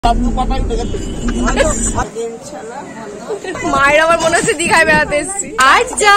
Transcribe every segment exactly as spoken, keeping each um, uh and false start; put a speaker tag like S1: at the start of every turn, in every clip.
S1: মায়ের আমার মনে হচ্ছে দীঘায় বেড়াতে এসেছি। আচ্ছা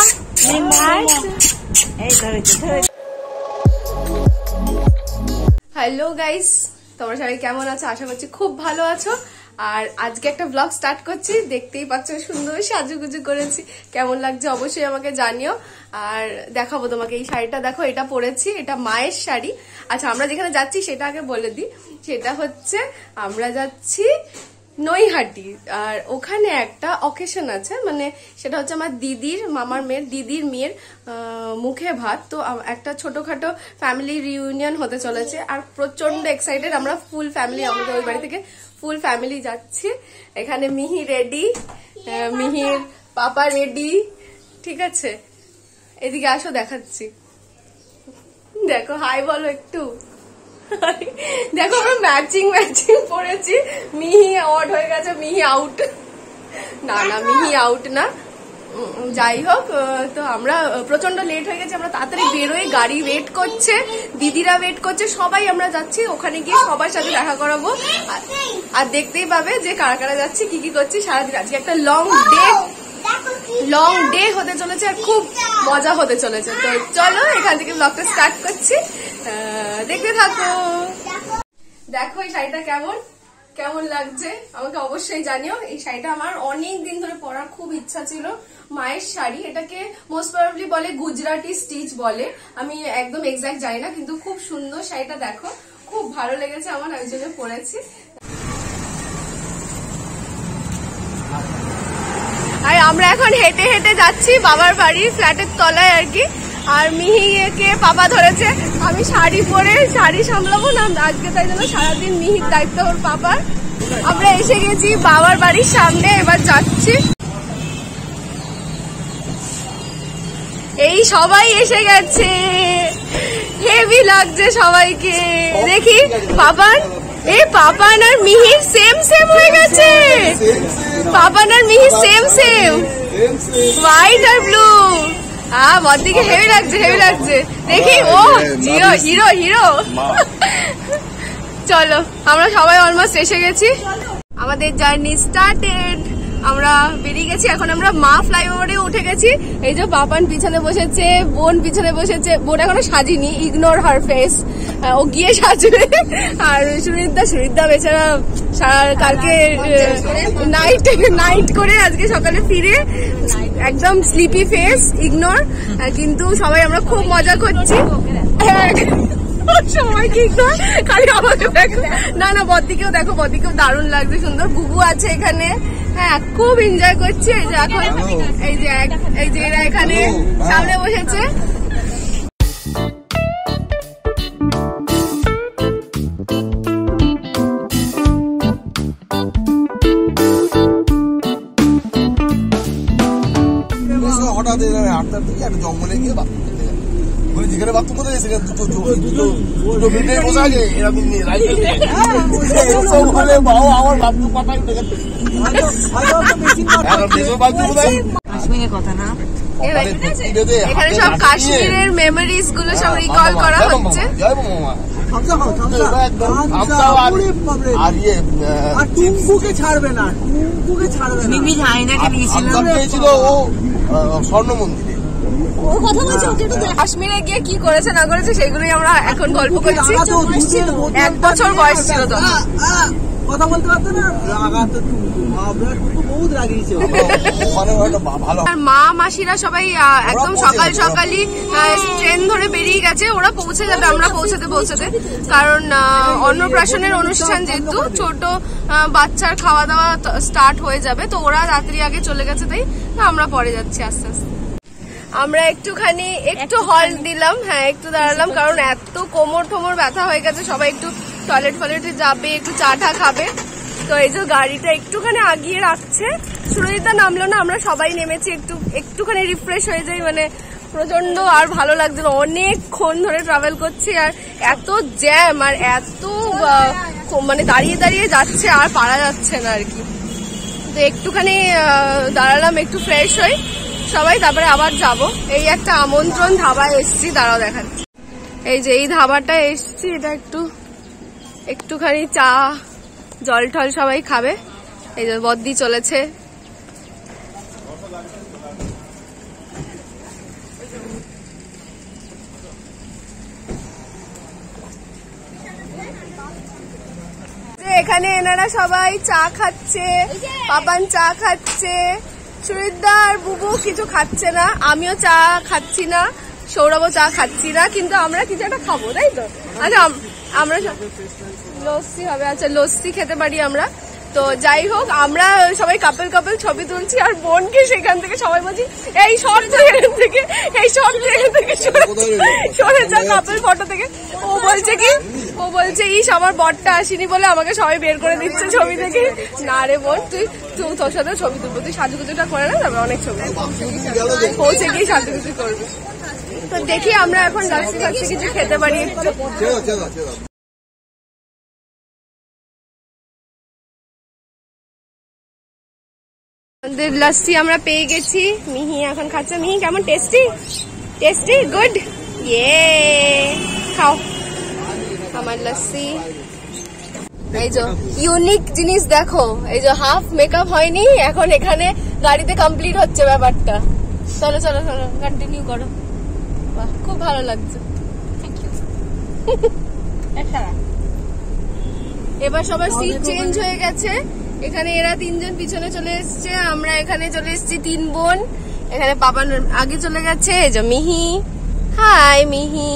S1: হ্যালো গাইস, তোমরা সবাই কেমন আছো? আশা করছি খুব ভালো আছো। আর আজকে একটা ব্লগ স্টার্ট করছি, দেখতেই পাচ্ছ সুন্দর সাজুগুজু করেছি। কেমন লাগছে অবশ্যই আমাকে জানিও। আর দেখাবো তোমাকে এই শাড়িটা, দেখো এটা পরেছি, এটা মায়ের শাড়ি। আচ্ছা আমরা যেখানে যাচ্ছি সেটা আগে বলে দিই, সেটা হচ্ছে আমরা যাচ্ছি নৈহাটি। আর ওখানে একটা অকেশন আছে, মানে সেটা হচ্ছে আমার দিদির মামার মেয়ের দিদির মেয়ের মুখে ভাত। তো একটা ছোটখাটো ফ্যামিলি রিউনিয়ন হতে চলেছে, আর প্রচন্ড এক্সাইটেড আমরা ফুল ফ্যামিলি, আমাদের ওই বাড়ি থেকে ফুল ফ্যামিলি যাচ্ছি। এখানে মিহি রেডি, মিহির পাপা রেডি, ঠিক আছে? এদিকে আসো দেখাচ্ছি, দেখো হাই বলো একটু। দেখো আমরা ম্যাচিং ম্যাচিং পড়েছি। মিহি আউট হয়ে গেছে, মিহি আউট না না মিহি আউট না, যাই হোক। তো আমরা প্রচন্ড লেট হয়ে গেছে, আমরা তাড়াতাড়ি বেরোই, গাড়ি ওয়েট করছে, দিদিরা ওয়েট করছে, সবাই আমরা যাচ্ছি। ওখানে গিয়ে সবার সাথে দেখা করাবো, আর দেখতেই পাবে যে কারা কারা যাচ্ছি, কি কি করছি সারাদিন। আজকে একটা লং ডে লং ডে হতে চলেছে, আর খুব মজা হতে চলেছে। তো চলো এখান থেকে ব্লগটা স্টার্ট করছি, দেখতে থাকো। দেখো এই শাড়িটা কেমন কেমন লাগছে আমাকে অবশ্যই জানিও। এই শাড়িটা আমার অনেক দিন ধরে পরার খুব ইচ্ছা ছিল, মায়ের শাড়ি। এটাকে মোস্ট প্রবাবলি বলে গুজরাটি স্টিচ বলে, আমি একদম এক্সাক্ট জানি না, কিন্তু খুব সুন্দর শাড়িটা। দেখো খুব ভালো লেগেছে আমার, ওই জন্য পরেছি। আর আমরা এখন হেঁটে হেঁটে যাচ্ছি বাবার বাড়ি, ফ্ল্যাটের তলায় আর কি। আর মিহিকে পাপা ধরেছে, আমি শাড়ি পরে শাড়ি সামলাবো না আজকে, তাই জন্য সারাদিন মিহির দায়িত্ব ওর পাপার। আমরা এসে গেছি বাবার বাড়ির সামনে, এবার যাচ্ছি। এই সবাই এসে গেছে, হেভি লাগছে সবাইকে। দেখি পাপান, এই পাপান আর মিহির সেম সেম হয়ে গেছে, পাপান আর মিহির সেম সেম, হোয়াইট আর ব্লু। হ্যাঁ বদিকে হেভি লাগছে, হেভি লাগছে। দেখি ও হিরো হিরো হিরো। চলো আমরা সবাই অলমোস্ট এসে গেছি, আমাদের জার্নি স্টার্টেড। আমরা বেরিয়ে গেছি, এখন আমরা মা ফ্লাইওভারে উঠে গেছি। এই যে পাপান পিছনে বসেছে, বোন পিছনে বসেছে, বোন এখনো সাজিনি, ইগনোর হার ফেস, ও গিয়ে সাজবে। আর সুরিদ্দা সুরিদ্দা বেচারা সারা কালকে নাইট নাইট করে আজকে সকালে ফিরে একদম স্লিপি ফেস, ইগনোর। কিন্তু সবাই আমরা খুব মজা করছি, সবাই কি খালি আমাকে দেখো। না না বদিকেও দেখো, বদিকেও দারুণ লাগছে, সুন্দর। বুবু আছে এখানে, হ্যাঁ খুব এনজয় করছি। এই যে এখন এই যে এই যে এরা এখানে সামনে বসেছে।
S2: হঠাৎ আটটার দিকে একটা জঙ্গলে গিয়ে যেখানে বাথরুম কোথায় সেখানে দুটো দুটো মিনিটে বসে আছে এরকম আমার বাথরুম পাতায়
S1: কাশ্মীরের কথা না, এখানে সব কাশ্মীরের মেমোরিজ গুলো সব রিকল করা হচ্ছে।
S2: ছাড়বে না, ছিল ও স্বর্ণ মন্দিরে।
S1: কাশ্মীরে গিয়ে কি করেছে না করেছে সেগুলোই আমরা এখন গল্প করছি। এক বছর বয়স ছিল তো,
S2: কথা বলতে পারতো না,
S1: আর মা মাসিরা সবাই একদম সকাল সকালই ট্রেন ধরে বেরিয়ে গেছে। ওরা পৌঁছে যাবে আমরা পৌঁছাতে পৌঁছাতে, কারণ অন্নপ্রাশনের অনুষ্ঠান যেহেতু, ছোট বাচ্চার খাওয়া দাওয়া স্টার্ট হয়ে যাবে, তো ওরা রাত্রি আগে চলে গেছে, তাই আমরা পরে যাচ্ছি আস্তে আস্তে। আমরা একটুখানি একটু হল দিলাম, হ্যাঁ একটু দাঁড়ালাম, কারণ এত কোমর ঠোমর ব্যথা হয়ে গেছে, সবাই একটু টয়লেট ফয়লেটে যাবে, একটু চা টা খাবে। তো এই যে গাড়িটা একটুখানি আগিয়ে রাখছে, সুরজিতা নামলো না, আমরা সবাই নেমেছি, একটু একটুখানি রিফ্রেশ হয়ে যাই। মানে প্রচন্ড আর ভালো লাগছিল, অনেকক্ষণ ধরে ট্রাভেল করছি, আর এত জ্যাম, আর এত মানে দাঁড়িয়ে দাঁড়িয়ে যাচ্ছে, আর পারা যাচ্ছে না আর কি। তো একটুখানি দাঁড়ালাম, একটু ফ্রেশ হই সবাই, তারপরে আবার যাব। এই একটা আমন্ত্রণ ধাবায় এসছি, দাঁড়াও দেখাচ্ছি। এই যে এই ধাবাটা এসছি, এটা একটু একটুখানি চা জল টল সবাই খাবে। এই যে বদ্দি চলেছে। এখানে এনারা সবাই চা খাচ্ছে, পাপান চা খাচ্ছে, সুরিদা আর বুবু কিছু খাচ্ছে না, আমিও চা খাচ্ছি না, সৌরভও চা খাচ্ছি না, কিন্তু আমরা কিছু একটা খাবো, তাই তো? আচ্ছা আমরা লস্যি হবে, আচ্ছা লস্যি খেতে পারি আমরা। তো যাই হোক, আমরা সবাই কাপল কাপল ছবি তুলছি, আর বোনকে সেখান থেকে সবাই বলছি এই সর এখান থেকে, এই সর এখান থেকে সরে যা কাপল ফটো থেকে। ও বলছে কি, ও বলছে ইস আমার বরটা আসেনি বলে আমাকে সবাই বের করে দিচ্ছে ছবি থেকে। না রে বোন, তুই তুই তোর সাথে ছবি তুলবো, তুই সাজুগুজুটা করে না, তবে অনেক ছবি পৌঁছে গিয়ে সাজুগুজু করবি। তো দেখি আমরা এখন লাস্টি ফাস্টি কিছু খেতে পারি একটু। আমাদের লস্যি আমরা পেয়ে গেছি, মিহি এখন খাচ্ছে। মিহি কেমন? টেস্টি? টেস্টি? গুড, ইয়ে খাও আমার লস্যি। এই যে ইউনিক জিনিস দেখো, এই যে হাফ মেকআপ হয়নি, এখন এখানে গাড়িতে কমপ্লিট হচ্ছে ব্যাপারটা। চলো চলো চলো কন্টিনিউ করো। বাহ, খুব ভালো লাগছে। এবার সবার সিট চেঞ্জ হয়ে গেছে। এখানে এরা তিনজন পিছনে চলে এসছে, আমরা এখানে চলে এসছি তিন বোন। এখানে পাপান আগে চলে গেছে। এই যে মিহি, হাই মিহি।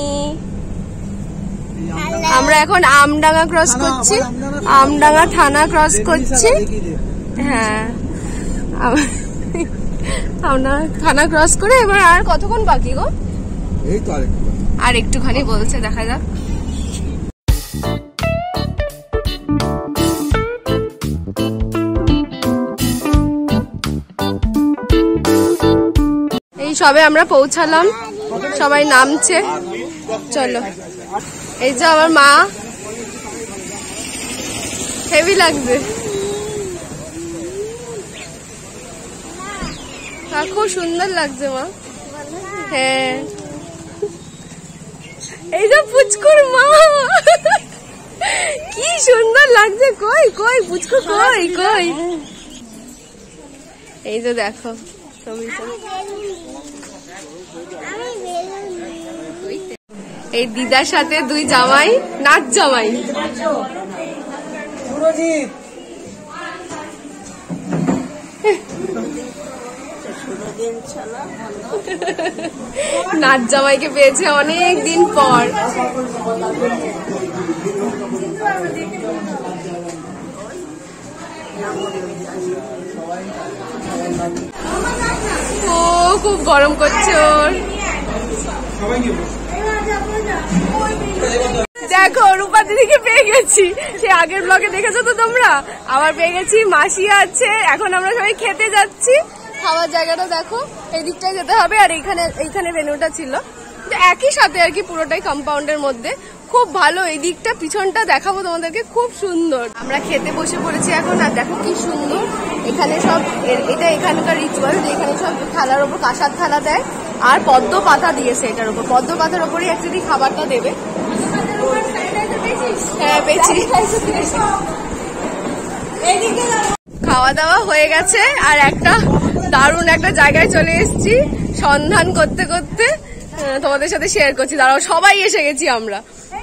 S1: আমরা এখন আমডাঙ্গা ক্রস করছি, আমডাঙ্গা থানা ক্রস করছি। হ্যাঁ, আমরা থানা ক্রস করে এবার আর কতক্ষণ বাকি গো? এই তো আর একটুখানি বলছে, দেখা যাক। এই সবে আমরা পৌঁছালাম, সবাই নামছে। চলো, এই যে আমার মা, হেভি লাগছে, খুব সুন্দর লাগছে মা। হ্যাঁ, এই যে পুচকুর মা, কি সুন্দর লাগছে। কই কই পুচকু, কই কই? এই যে দেখো ছবিটা। এই দিদার সাথে দুই জামাই, নাচ জামাই। নাচ জামাইকে পেয়েছে অনেক দিন পর। ও খুব গরম করছে ওর। দেখো রূপা দিদিকে পেয়ে গেছি, সে আগের ব্লগে দেখেছো তো তোমরা। আবার পেয়ে গেছি, মাসি আছে। এখন আমরা সবাই খেতে যাচ্ছি। খাওয়ার জায়গাটা দেখো, এই দিকটায় যেতে হবে, আর এইখানে এইখানে ভেন্যুটা ছিল একই সাথে আর কি, পুরোটাই কম্পাউন্ডের মধ্যে। খুব ভালো, এই দিকটা পিছনটা দেখাবো তোমাদেরকে, খুব সুন্দর। আমরা খেতে বসে পড়েছি এখন, আর দেখো কি সুন্দর এখানে সব। এটা এখানকার রিচুয়াল, এখানে সব থালার ওপর কাঁসার থালা দেয়, আর পদ্ম পাতা দিয়েছে এটার উপর। পদ্ম পাতার ওপরই অ্যাকচুয়ালি খাবারটা দেবে। হ্যাঁ পেয়েছি। খাওয়া দাওয়া হয়ে গেছে, আর একটা দারুণ একটা জায়গায় চলে এসেছি সন্ধান করতে করতে, তোমাদের সাথে শেয়ার করছি। দাঁড়াও, সবাই এসে গেছি আমরা।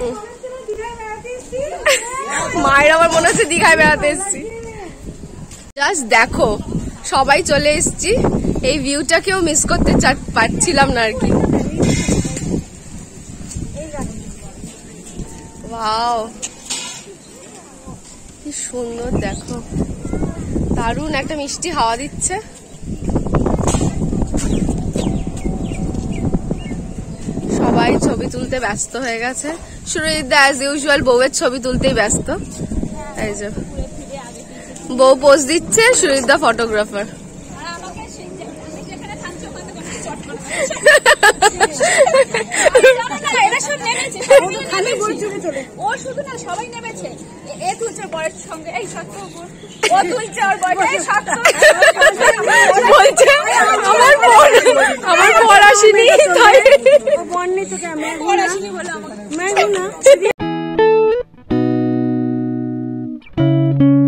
S1: মায়ের আবার মনে হচ্ছে দীঘায় বেড়াতে এসেছি। জাস্ট দেখো, সবাই চলে এসেছি। এই ভিউটা কেউ মিস করতে পারছিলাম না আর কি। ওয়াও, কি সুন্দর দেখো, দারুণ একটা মিষ্টি হাওয়া দিচ্ছে। সবাই ছবি তুলতে ব্যস্ত হয়ে গেছে। সুরজিৎদা অ্যাজ ইউজুয়াল বউয়ের ছবি তুলতেই ব্যস্ত। এই যে বউ পোজ দিচ্ছে, সুরজিৎদা ফটোগ্রাফার। বলছে আমার বোন, আমার বর আসেনি, তাই বর নেই তো কেমন।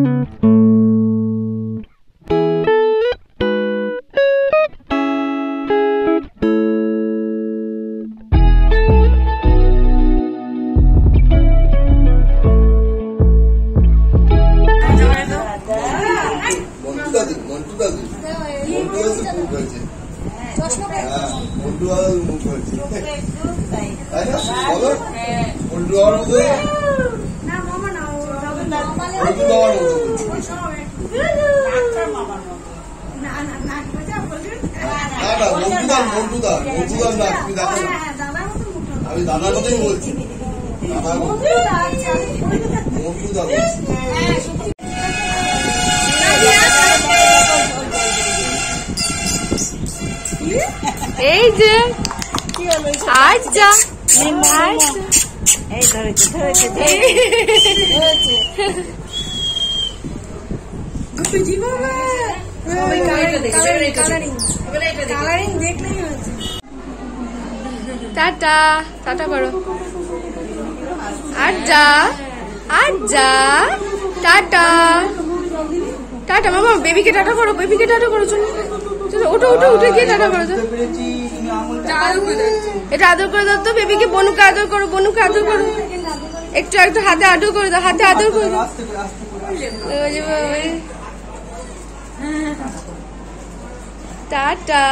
S2: দেওয়ার মধ্যে দেওয়ার মতো না না মন্টুদার মন্টুদার মন্টুদার না তুমি দেখো আমি দাদার কথাই বলছি মন্টুদার
S1: এই যে আজ যা
S3: এই ধরেছে ধরেছে
S1: টাটা টাটা করো আজ্জা আজ্জা টাটা টাটা মামা বেবিকে টাটা করো বেবিকে টাটা করো চলো চলো ওঠো ওঠো উঠে গিয়ে টাটা করো এটা আদর করে দাও তো বেবিকে বনুকে আদর করো বনুকে আদর করো একটু একটু হাতে আদর করে দাও হাতে আদর করে দাও টাটা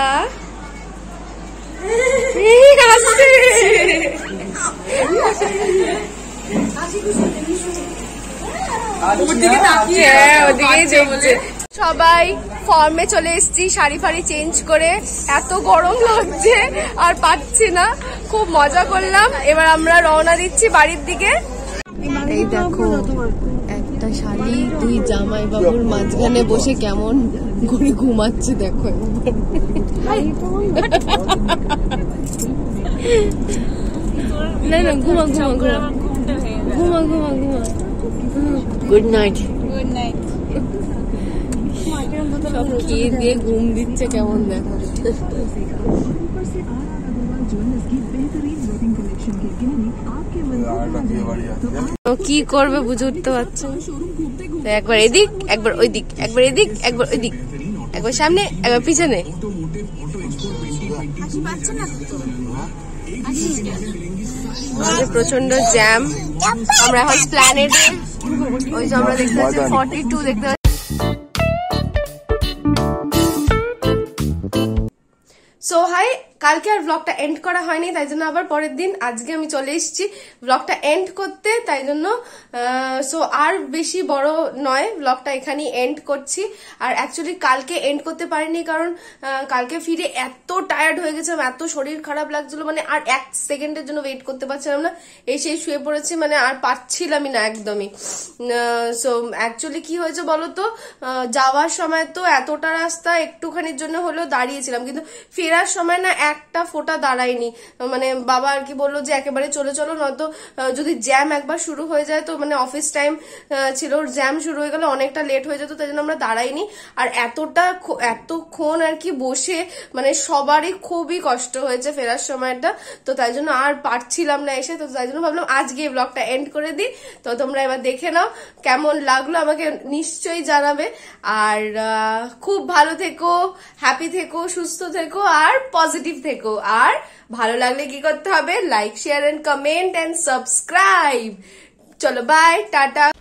S1: সবাই ফর্মে চলে এসেছি শাড়ি ফাড়ি চেঞ্জ করে এত গরম লাগছে আর পাচ্ছি না খুব মজা করলাম এবার আমরা রওনা দিচ্ছি বাড়ির দিকে এই দেখো একটা শালি দুই জামাই বাবুর মাঝখানে বসে কেমন ঘুরে ঘুমাচ্ছে দেখো না না ঘুমা ঘুমা ঘুমা ঘুমা ঘুমা ঘুমা গুড নাইট গুড নাইট সব খেয়ে দিয়ে ঘুম দিচ্ছে কেমন দেখো কি করবে বুঝে উঠতে পারছে একবার এদিক একবার ওই দিক একবার এদিক একবার ওই দিক একবার সামনে একবার পিছনে প্রচন্ড জ্যাম আমরা এখন প্ল্যানেটে ওই যে আমরা দেখতে পাচ্ছি ফর্টি টু দেখতে পাচ্ছি সো হাই কালকে আর ব্লগটা এন্ড করা হয়নি তাই জন্য আবার পরের দিন আজকে আমি চলে এসেছি ব্লগটা এন্ড করতে তাই জন্য সো আর বেশি বড় নয় ব্লগটা এখানেই এন্ড করছি আর অ্যাকচুয়ালি কালকে এন্ড করতে পারিনি কারণ কালকে ফিরে এত টায়ার্ড হয়ে গেছিলাম এত শরীর খারাপ লাগছিল মানে আর এক সেকেন্ডের জন্য ওয়েট করতে পারছিলাম না এসে শুয়ে পড়েছি মানে আর পারছিলামই না একদমই সো অ্যাকচুয়ালি কি হয়েছে বলতো যাওয়ার সময় তো এতটা রাস্তা একটুখানির জন্য হলেও দাঁড়িয়েছিলাম কিন্তু ফেরার সময় না একটা ফোঁটা দাঁড়ায়নি মানে বাবা আর কি বললো যে একেবারে চলে চলো নয়তো যদি জ্যাম একবার শুরু হয়ে যায় তো মানে অফিস টাইম ছিল জ্যাম শুরু হয়ে গেলে অনেকটা লেট হয়ে যেত তাই জন্য আমরা দাঁড়াইনি আর এতটা এতক্ষণ আর কি বসে মানে সবারই খুবই কষ্ট হয়েছে ফেরার সময়টা তো তাই জন্য আর পারছিলাম না এসে তো তাই জন্য ভাবলাম আজকে ব্লগটা এন্ড করে দিই তো তোমরা এবার দেখে নাও কেমন লাগলো আমাকে নিশ্চয়ই জানাবে আর খুব ভালো থেকো হ্যাপি থেকো সুস্থ থেকো আর পজিটিভ থেকো আর ভালো লাগলে কি করতে হবে like share and comment and subscribe চলো বাই টাটা